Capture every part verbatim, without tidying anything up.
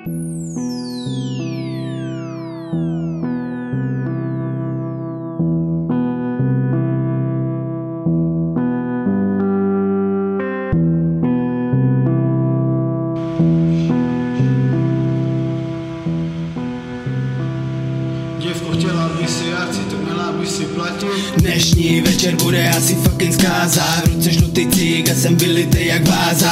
Děvko, chtěla bych si, já chci to, měla bych si platit. Dnešní večer bude asi fucking zkáza. V ruce žlutý cík a jsem vylitej jak váza.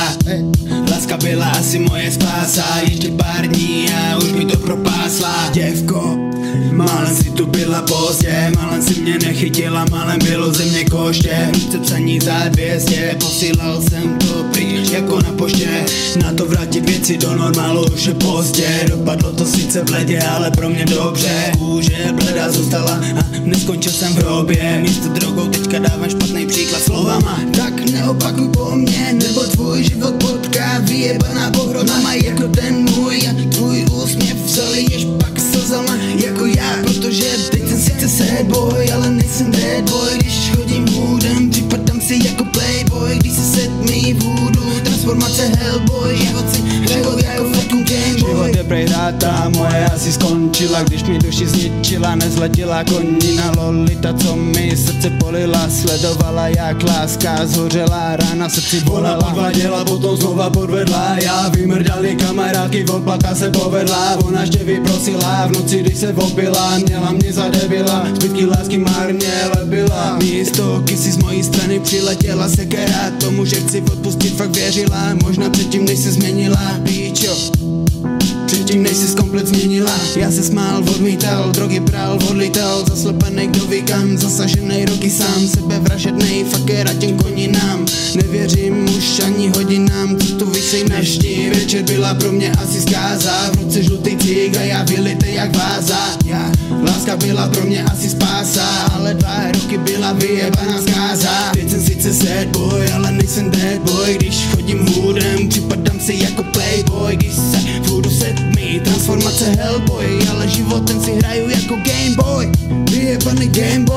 Láska byla asi moje spása. Ještě pár dní a už mi to propásla. Děvko, málem si tu byla pozdě, málem si mě nechytila, málem bylo ze mě koště. Ruce psaní za dvě stě, posílal jsem to pryč jako na poště. Na to vrátit věci do normálu už je pozdě. Dopadlo to sice v ledě, ale pro mě dobře. Kůže bledá zůstala a neskončil jsem v hrobě. Místo drogou teďka dávám špatný příklad slovama. Tak neopakuj po mně, nebo tvůj život potká vyjebaná pohromadama jako ten můj. A tvůj úsměv zaliješ pak slzama jako já, protože teď jsem sice sad boy, ale nejsem bad boy. Když chodím hůdem, připadám si jako playboy. Když se set mi voodoo, transformace hellboy. Život si hraju jako fucking gameboy. Život je prej ráta, moje asi skončila, když mi duši zničila. Nezletila konina lolita, co mi srdce polila. Sledovala jak láska zhořela, rána srdci bolela. Podvaděla, potom znova podvedla. Já vymrdali kamarádky, odplata se povedla. Ona ještě vyprosila, v noci když se opila, měla mě za debila. Zbytky lásky marně lepila. Místo kysy z mojí strany přiletěla sekera. Tomu, že chci odpustit, fakt věřila. Možná předtím, než se změnila, píčo. Předtím, než se komplet změnila. Já se smál, odmítal, drogy bral, odlítal. Zaslepenej kdo ví kam, zasaženej roky sám. Sebevražednej fucker a těm koninám. Nevěřím už ani hodinám, co tu vysej na ští. Večer byla pro mě asi zkáza. V ruce žlutý cík a já vylitej jak váza. Já, láska byla pro mě asi spása, ale dva roky byla vyjebaná zkáza. Teď jsem sice sad boy, ale nejsem dead boy. Když chodím hůdem, připadám si jako playboy. Když se budu set me, transformace hellboy, ale životem si hraju jako gameboy. Vyjebaný gameboy.